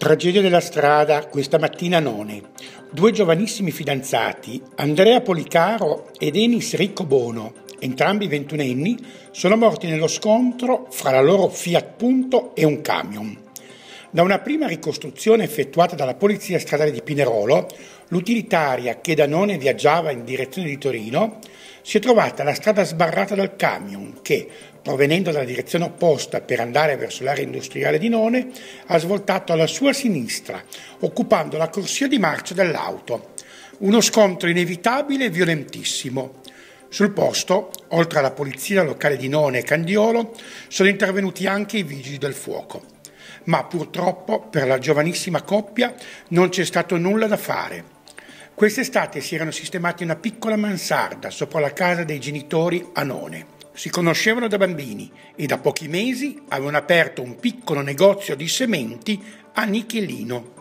Tragedia della strada questa mattina a None. Due giovanissimi fidanzati, Andrea Policaro ed Enis Riccobono, entrambi ventunenni, sono morti nello scontro fra la loro Fiat Punto e un camion. Da una prima ricostruzione effettuata dalla Polizia Stradale di Pinerolo, l'utilitaria che da None viaggiava in direzione di Torino si è trovata la strada sbarrata dal camion che, provenendo dalla direzione opposta per andare verso l'area industriale di None, ha svoltato alla sua sinistra, occupando la corsia di marcia dell'auto. Uno scontro inevitabile e violentissimo. Sul posto, oltre alla polizia locale di None e Candiolo, sono intervenuti anche i vigili del fuoco. Ma purtroppo per la giovanissima coppia non c'è stato nulla da fare. Quest'estate si erano sistemati una piccola mansarda sopra la casa dei genitori a None. Si conoscevano da bambini e da pochi mesi avevano aperto un piccolo negozio di sementi a Nichelino.